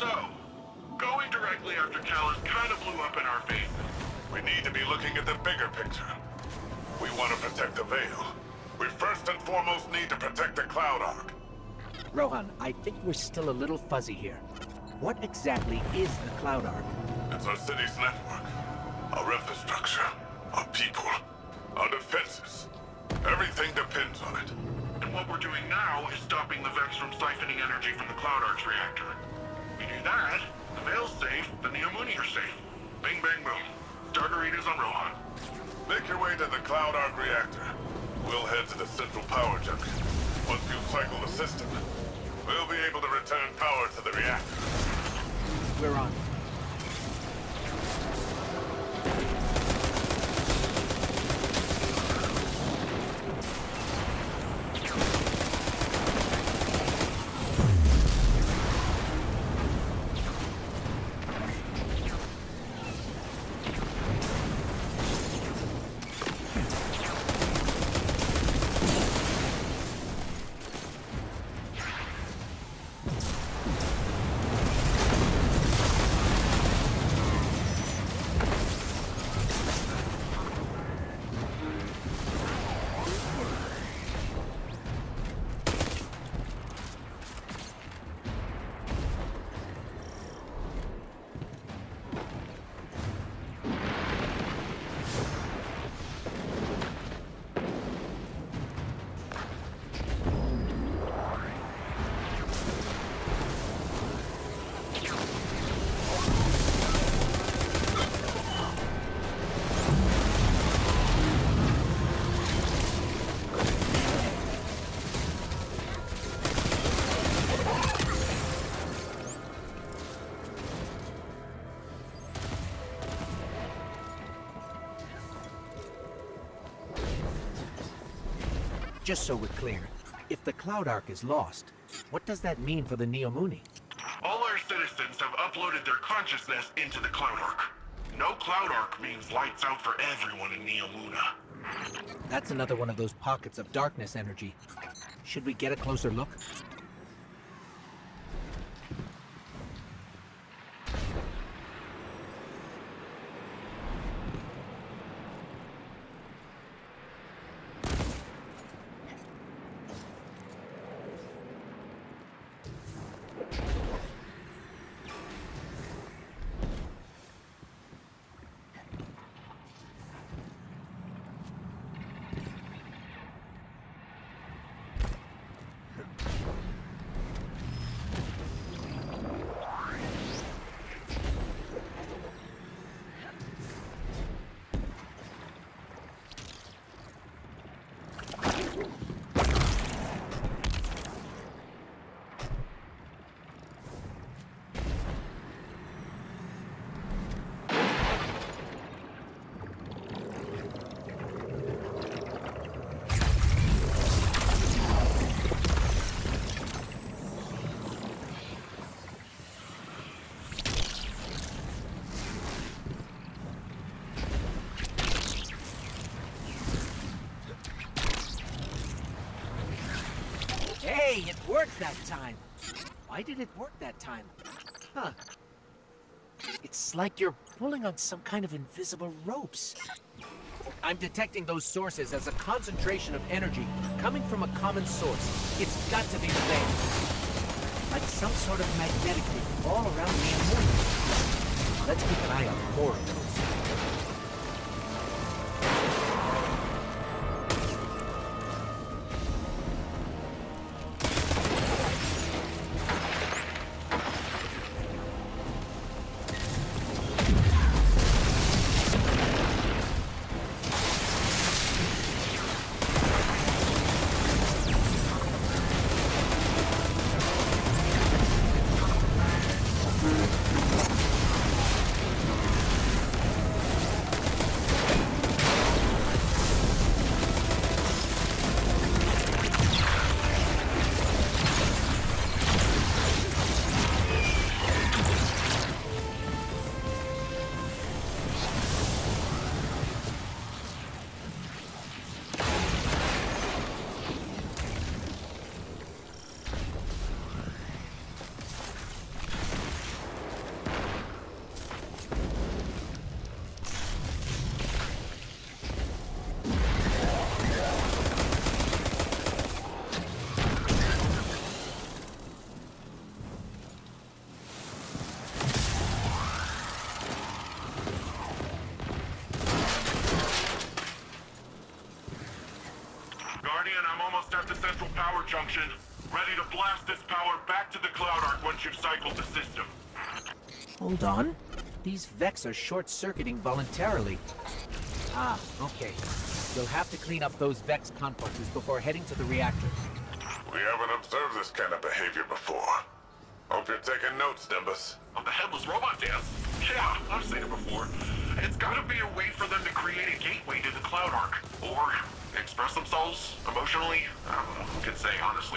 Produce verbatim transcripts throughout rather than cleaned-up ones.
So, going directly after Callus kind of blew up in our faces. We need to be looking at the bigger picture. We want to protect the Veil. We first and foremost need to protect the Cloud Ark. Rohan, I think we're still a little fuzzy here. What exactly is the Cloud Ark? It's our city's network. Our infrastructure. Our people. Our defenses. Everything depends on it. And what we're doing now is stopping the Vex from siphoning energy from the Cloud Ark's reactor. We do that, the Veil's safe, the Neomuni are safe. Bing, bang, boom. Starter read is on Rohan. Make your way to the Cloud Ark reactor. We'll head to the central power junction. Once you cycle the system, we'll be able to return power to the reactor. We're on. Just so we're clear, if the Cloud Ark is lost, what does that mean for the Neomuni? All our citizens have uploaded their consciousness into the Cloud Ark. No Cloud Ark means lights out for everyone in Neomuna. That's another one of those pockets of darkness energy. Should we get a closer look? Hey, it worked that time! Why did it work that time? Huh. It's like you're pulling on some kind of invisible ropes. I'm detecting those sources as a concentration of energy coming from a common source. It's got to be the Veil. Like some sort of magnetic field all around the moon. Let's keep an eye on more of those. function. Ready to blast this power back to the Cloud Ark once you've cycled the system. Hold on. These Vex are short-circuiting voluntarily. Ah, okay. You'll have to clean up those Vex complexes before heading to the reactor. We haven't observed this kind of behavior before. Hope you're taking notes, Nimbus. Of the headless robot dance? Yeah, I've seen it before. It's gotta be a way for them to create a gateway to the Cloud Ark. Or express themselves emotionally. I don't know who can say, honestly.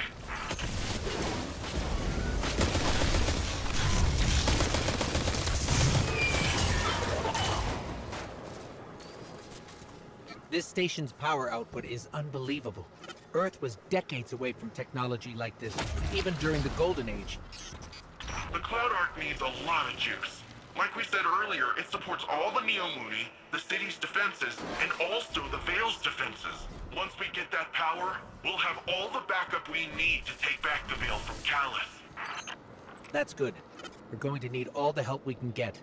This station's power output is unbelievable. Earth was decades away from technology like this, even during the Golden Age. The Cloud Ark needs a lot of juice. Like we said earlier, it supports all the Neomuni, the city's defenses, and also the Veil's defenses. Once we get that power, we'll have all the backup we need to take back the Veil from Callus. That's good. We're going to need all the help we can get.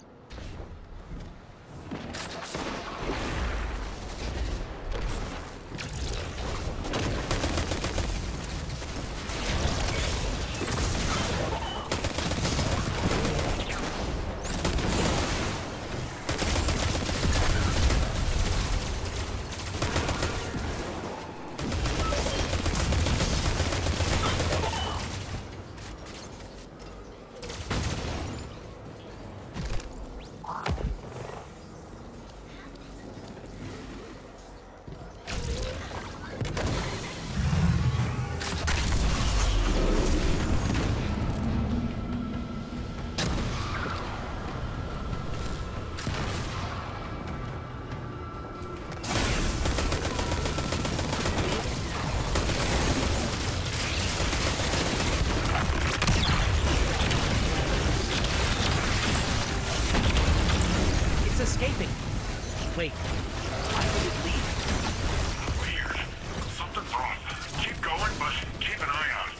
Wait, why did it leave? Weird. Something's off. Keep going, but keep an eye out.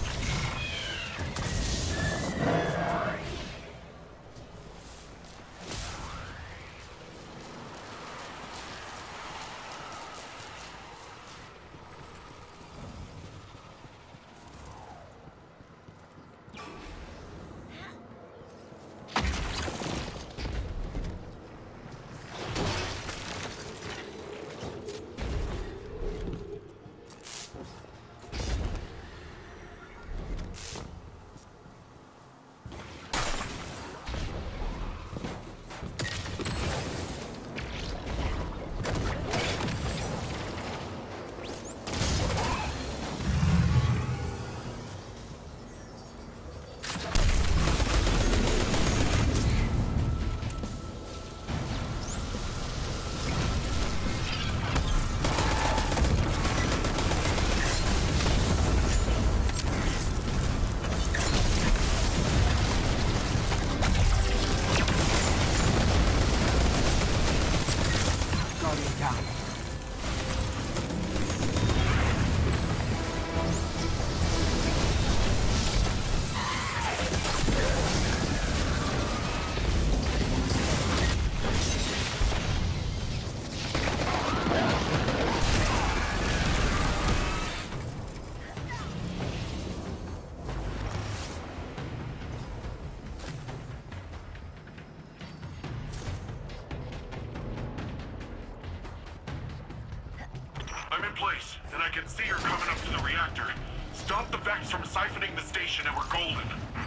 I'm in place, and I can see her coming up to the reactor. Stop the Vex from siphoning the station and we're golden.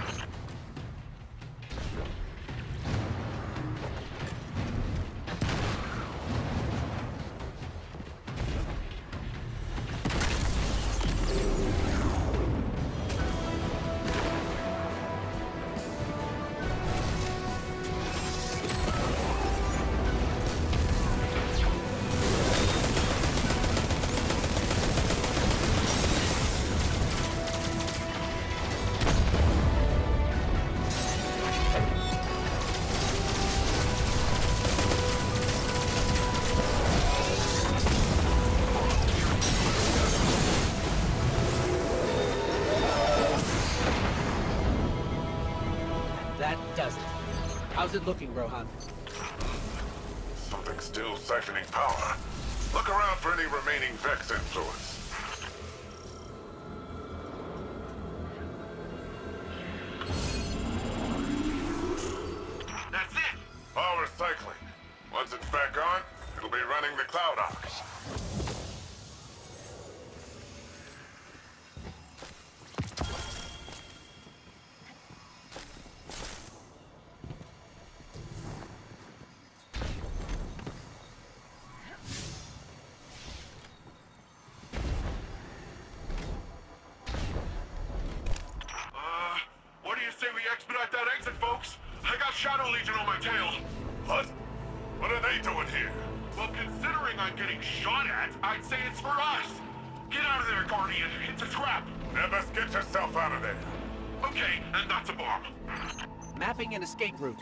That does it. How's it looking, Rohan? Something's still siphoning power. Look around for any remaining Vex influence. Once it's back on, it'll be running the Cloud Arc. Uh, what do you say we expedite that exit, folks? I got Shadow Legion on my tail. What? What are they doing here? Well, considering I'm getting shot at, I'd say it's for us. Get out of there, Guardian. It's a trap. Nebus, get yourself out of there. Okay, and that's a bomb. Mapping an escape route.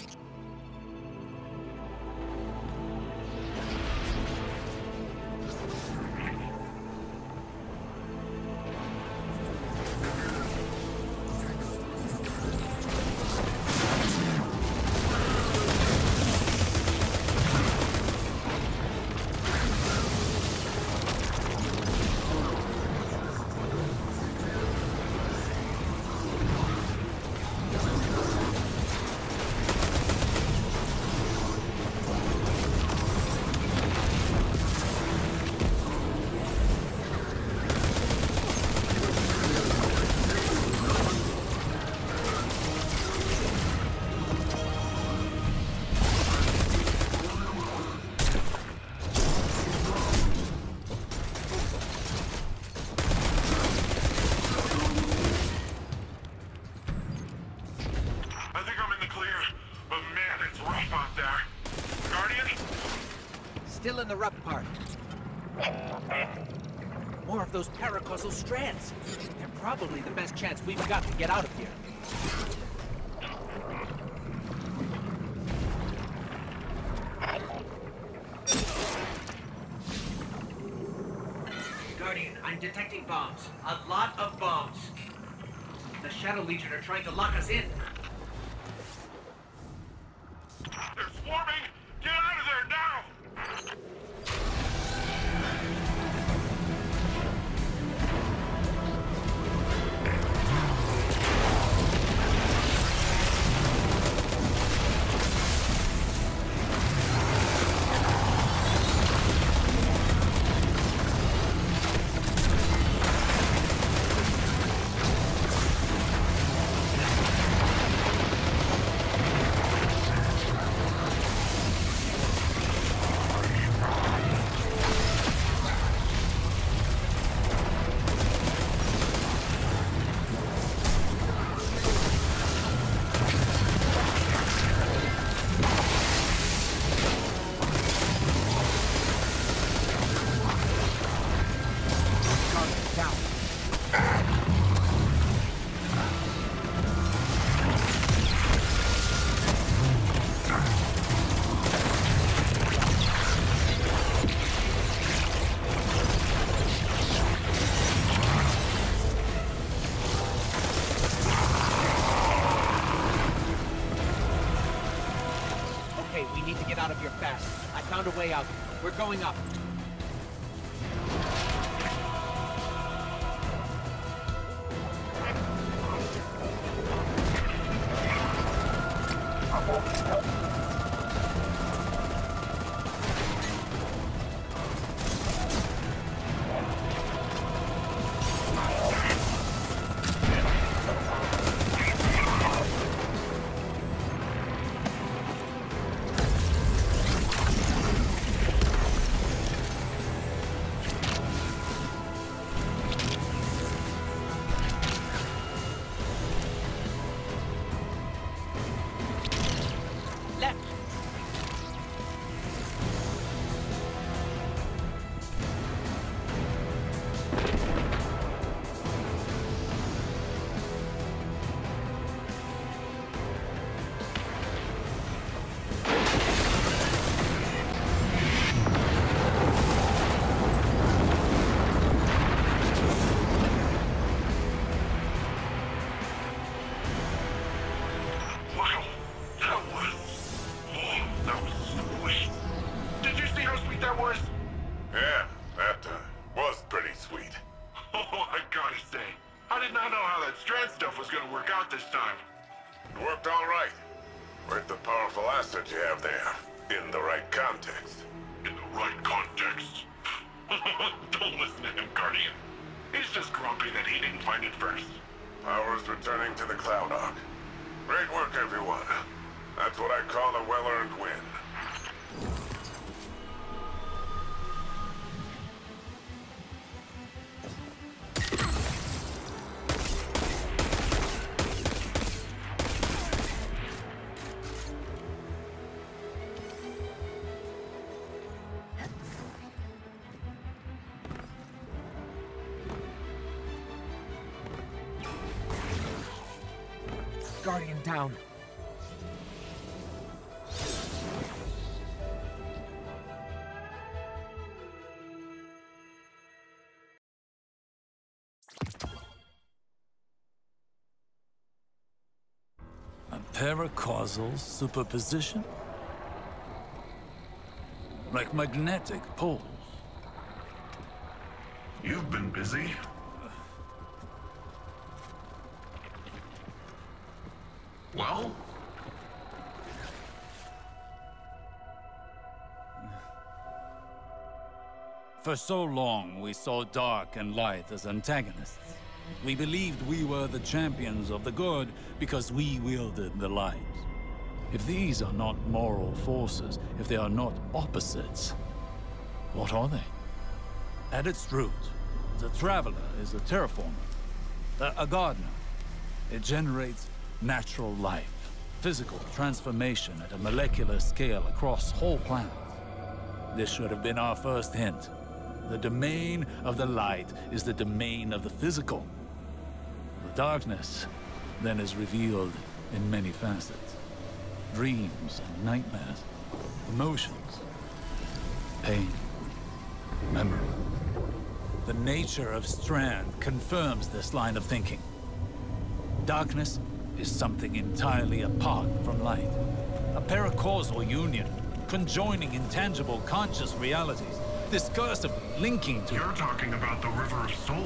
I think I'm in the clear, but man, it's rough out there. Guardian? Still in the rough part. More of those paracausal strands. They're probably the best chance we've got to get out of here. Guardian, I'm detecting bombs. A lot of bombs. The Shadow Legion are trying to lock us in. They're swarming! Get out of there now! Okay, we need to get out of here fast. I found a way out. We're going up. Worked all right. Where's the powerful asset you have there? In the right context. In the right context. Don't listen to him, Guardian. He's just grumpy that he didn't find it first. Power's returning to the Cloud Ark. Great work, everyone. That's what I call a well-earned win. Guardian down. A paracausal superposition? Like magnetic poles. You've been busy. Well? For so long, we saw dark and light as antagonists. We believed we were the champions of the good because we wielded the light. If these are not moral forces, if they are not opposites, what are they? At its root, the Traveler is a terraformer, a, a gardener. It generates natural life, physical transformation at a molecular scale across whole planets. This should have been our first hint. The domain of the light is the domain of the physical. The darkness then is revealed in many facets. Dreams and nightmares, emotions, pain, memory. The nature of Strand confirms this line of thinking. Darkness is something entirely apart from light. A paracausal union, conjoining intangible conscious realities, discursively linking to... You're talking about the River of Souls.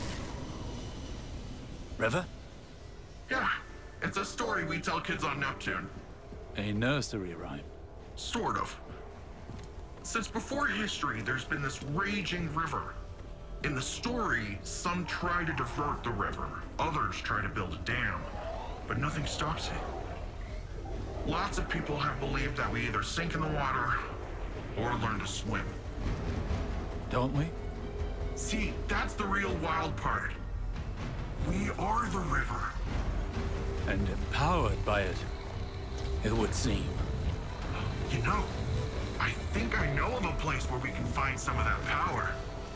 River? Yeah, it's a story we tell kids on Neptune. A nursery rhyme. Sort of. Since before history, there's been this raging river. In the story, some try to divert the river, others try to build a dam, but nothing stops it. Lots of people have believed that we either sink in the water or learn to swim. Don't we? See, that's the real wild part. We are the river. And empowered by it, it would seem. You know, I think I know of a place where we can find some of that power.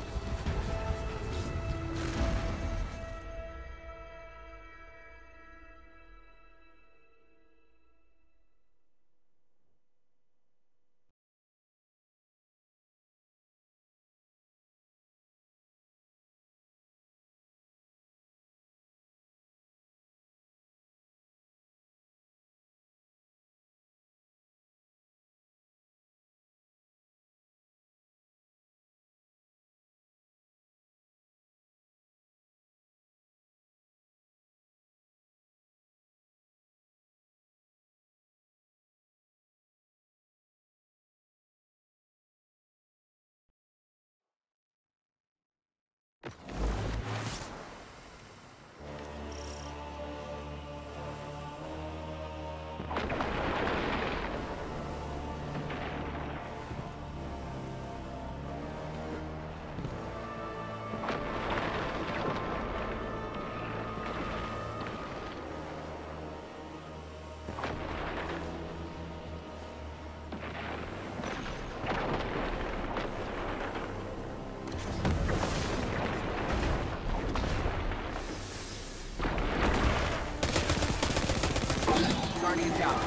Guardian down.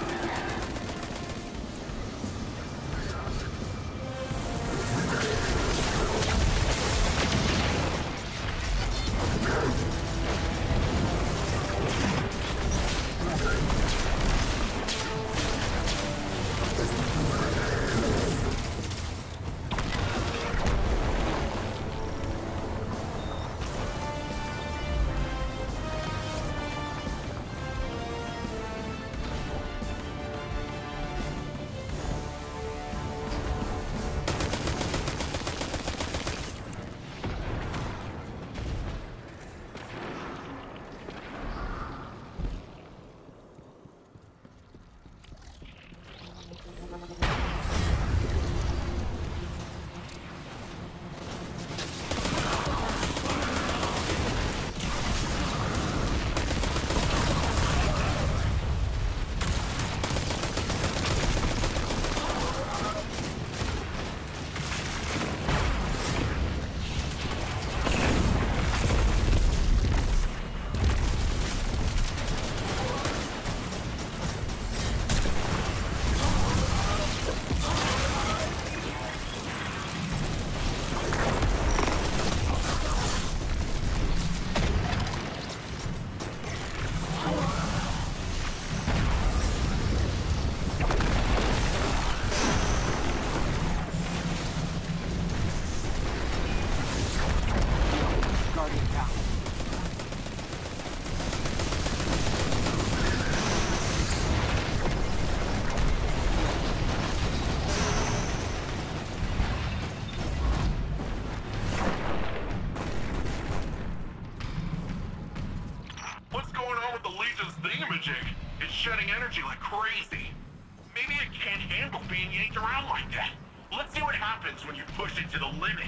crazy. Maybe it can't handle being yanked around like that. Let's see what happens when you push it to the limit.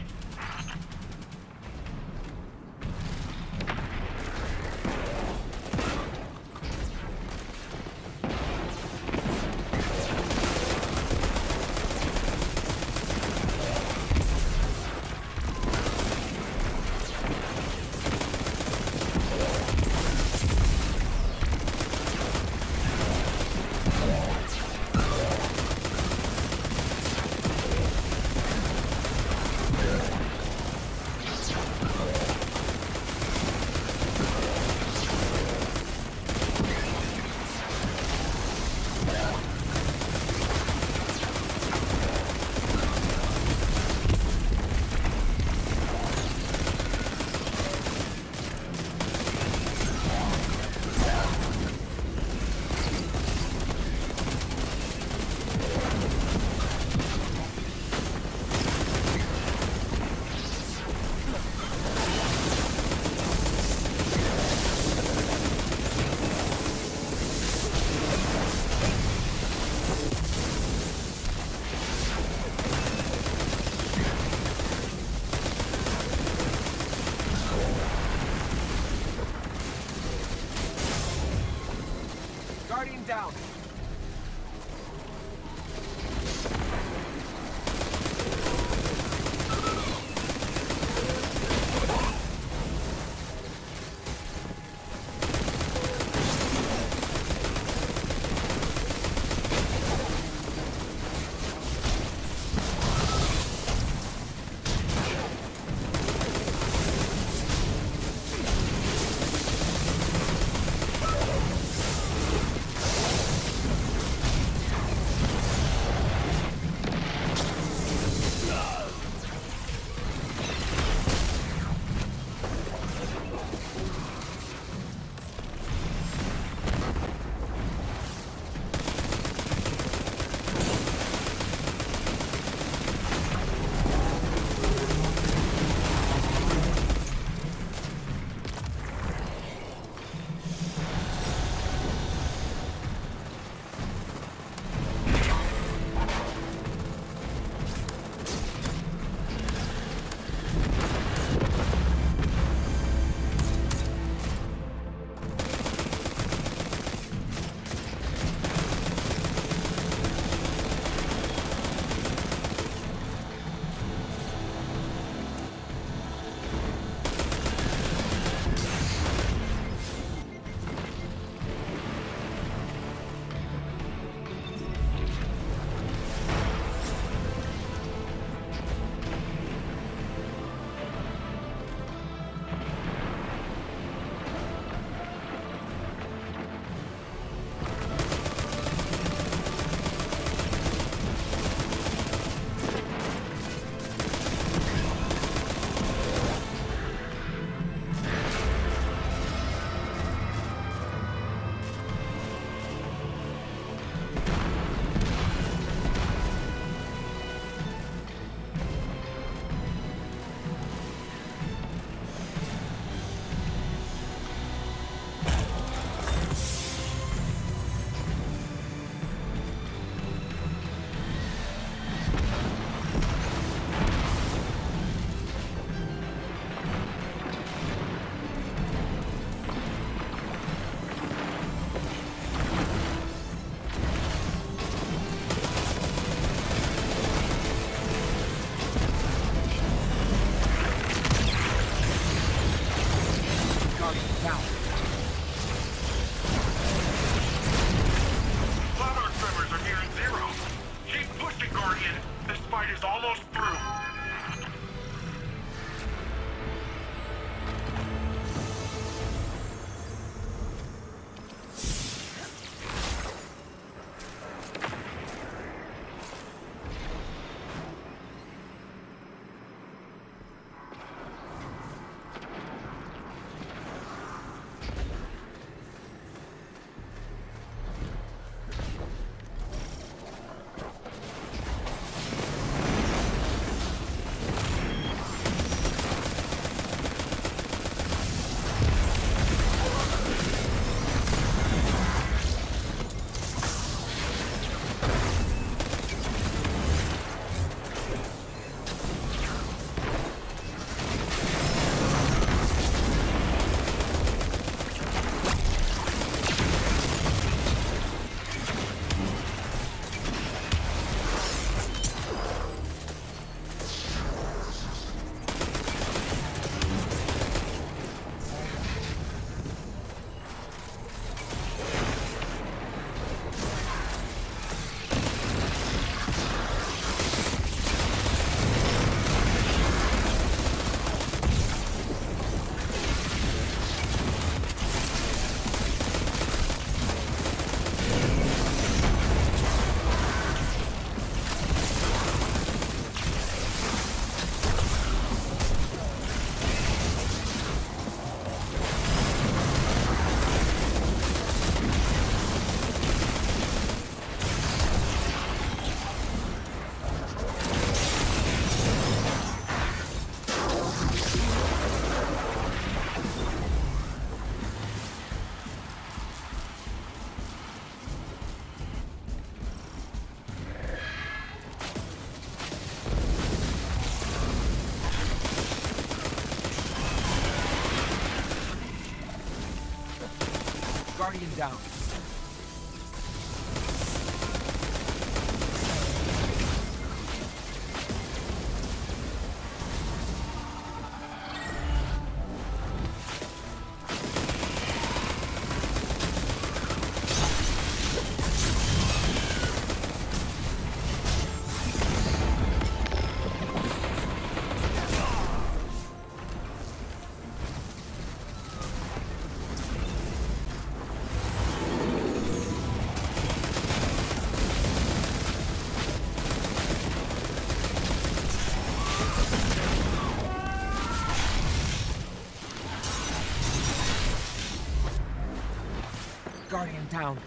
Guardian down. down. Guardian down.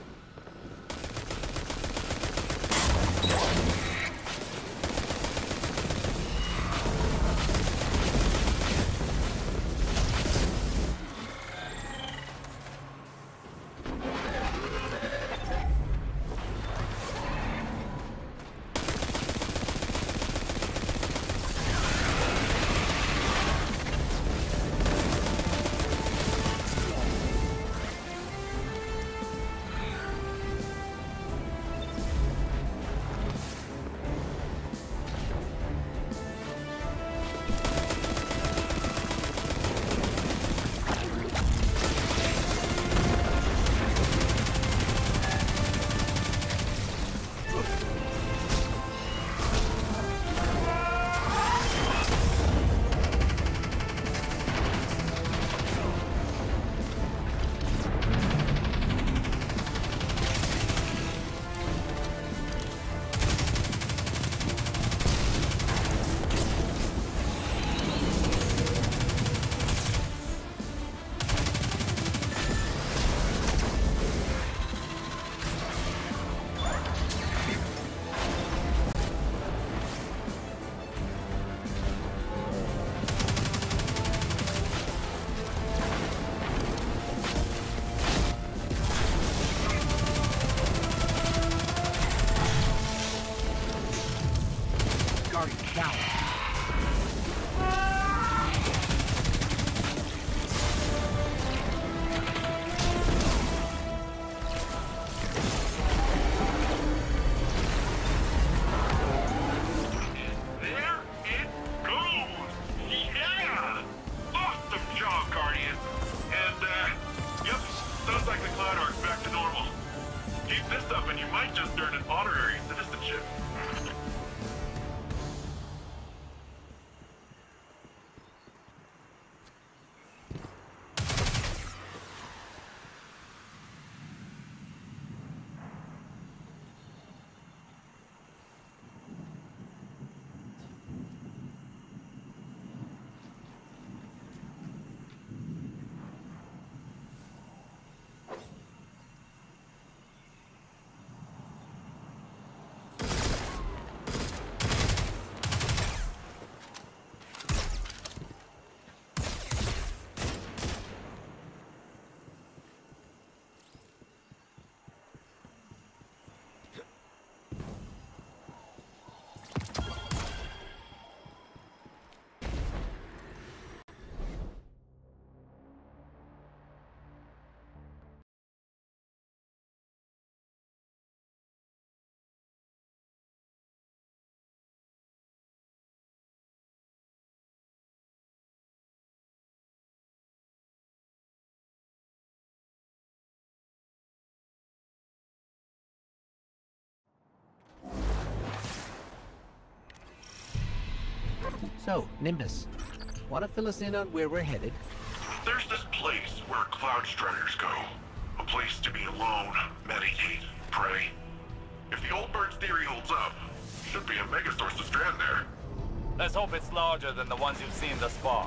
So, Nimbus, want to fill us in on where we're headed? There's this place where Cloud Striders go. A place to be alone, meditate, pray. If the old bird's theory holds up, should be a megasource of Strand there. Let's hope it's larger than the ones you've seen thus far.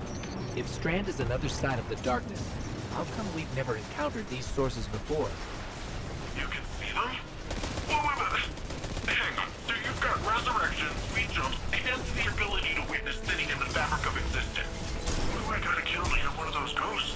If Strand is another side of the darkness, how come we've never encountered these sources before? You can see them? Whoa, wait a minute. Hang on. So you've got resurrection, speed jumps, and the ability to witness thinning in the fabric of existence. What do I gotta kill to get one of those ghosts?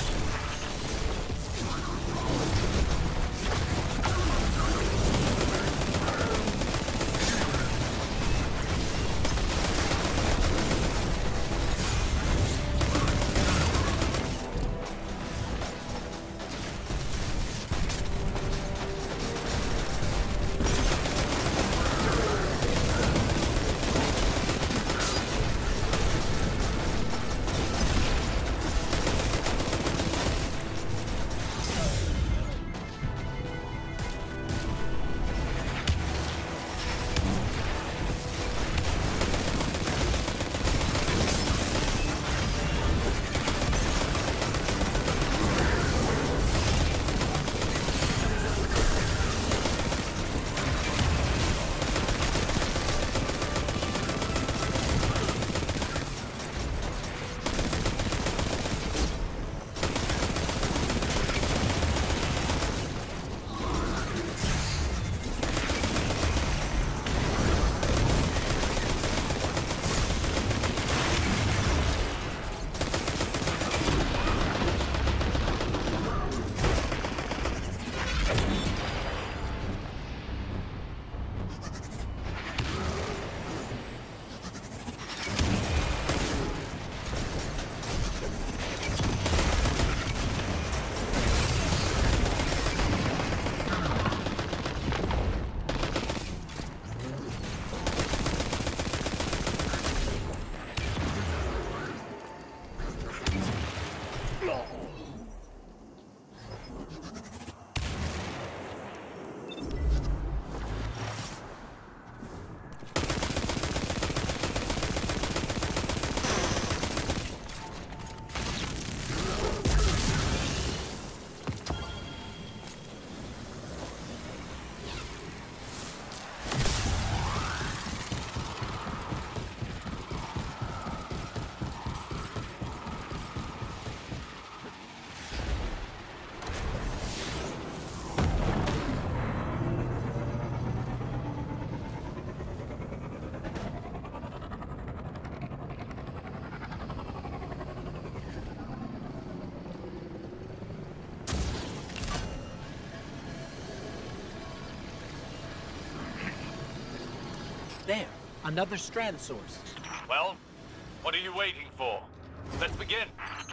There, another strand source. Well, what are you waiting for? Let's begin.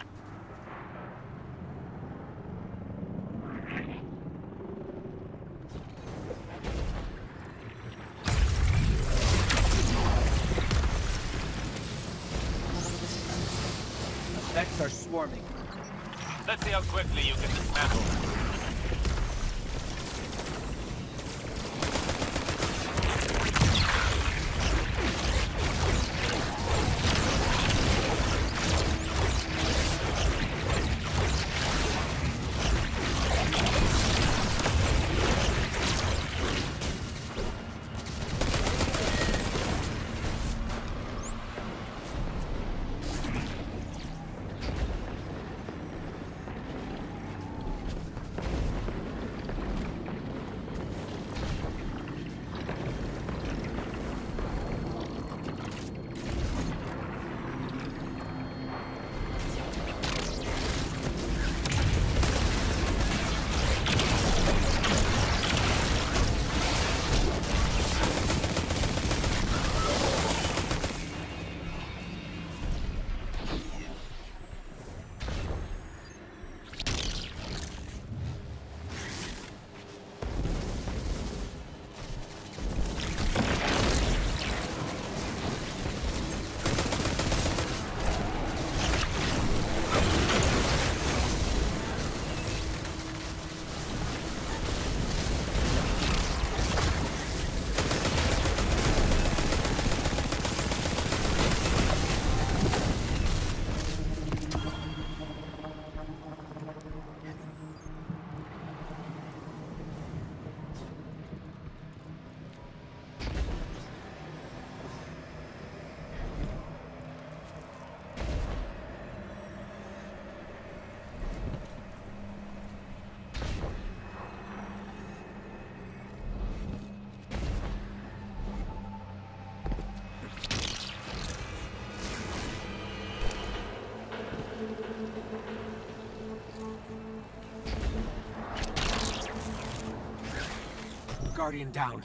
Effects are swarming. Let's see how quickly you can dismantle them. Guardian down.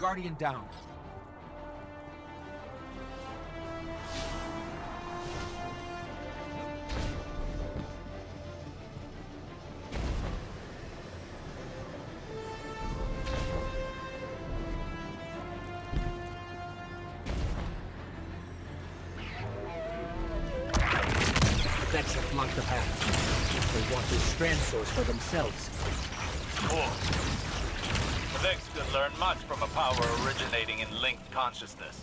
Guardian down. Vex have blocked the path. They want this strand source for themselves. Cool. The Vex could learn much from a power originating in linked consciousness.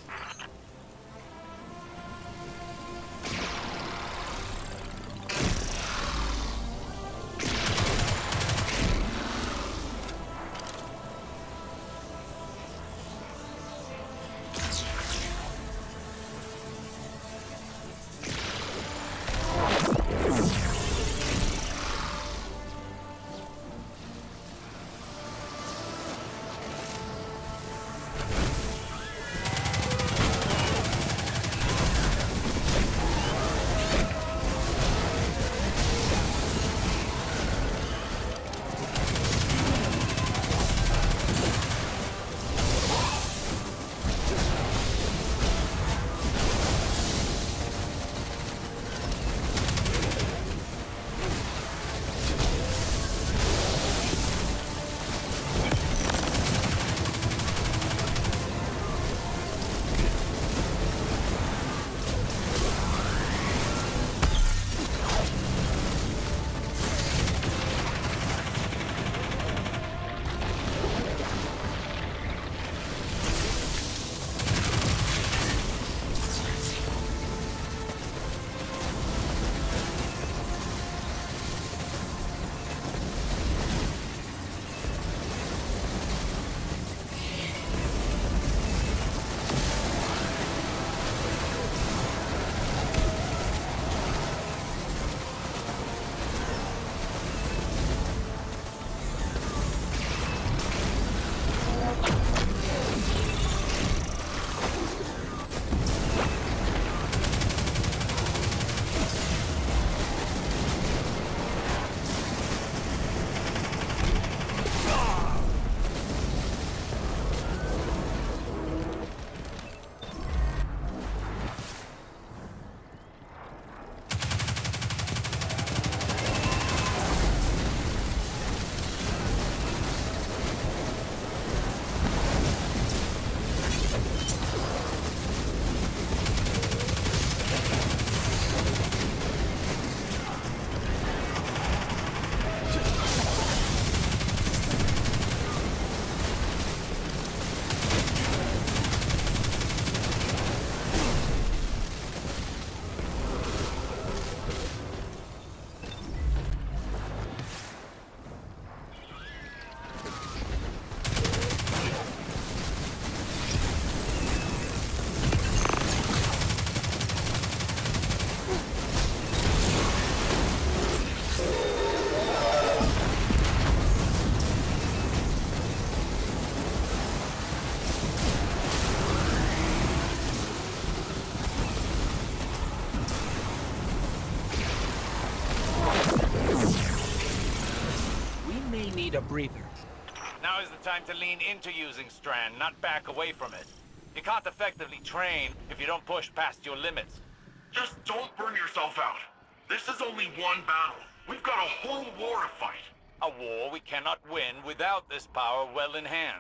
A breather. Now is the time to lean into using Strand, not back away from it. You can't effectively train if you don't push past your limits. Just don't burn yourself out. This is only one battle. We've got a whole war to fight. A war we cannot win without this power well in hand.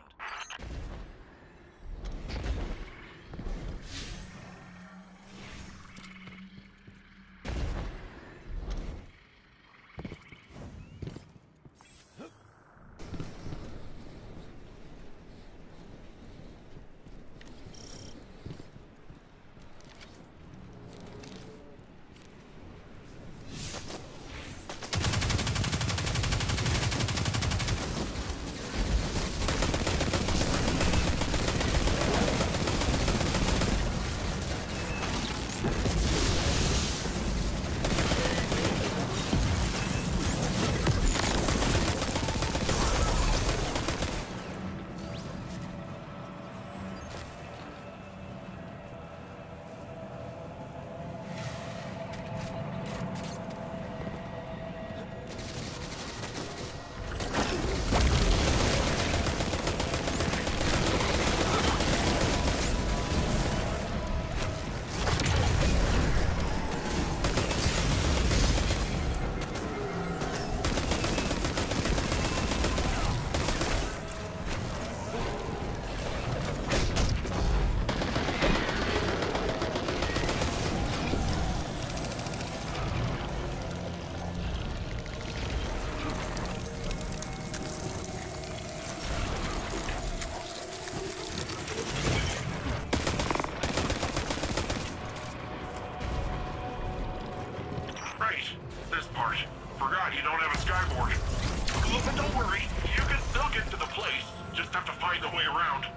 right. This part. Forgot you don't have a skyboard. But don't worry, you can still get to the place. Just have to find a way around.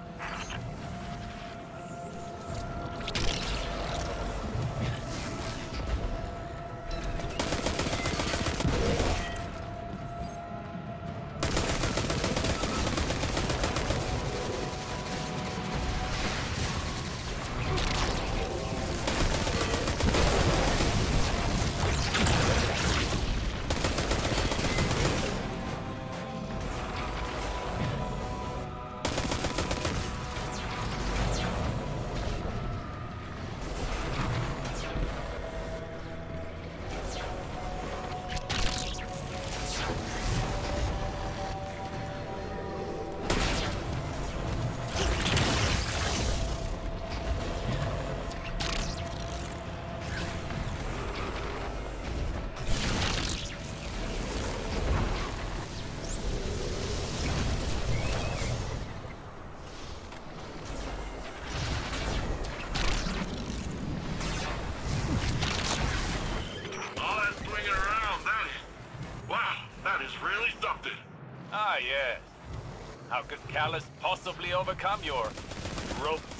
Ah, yes. How could Callus possibly overcome your rope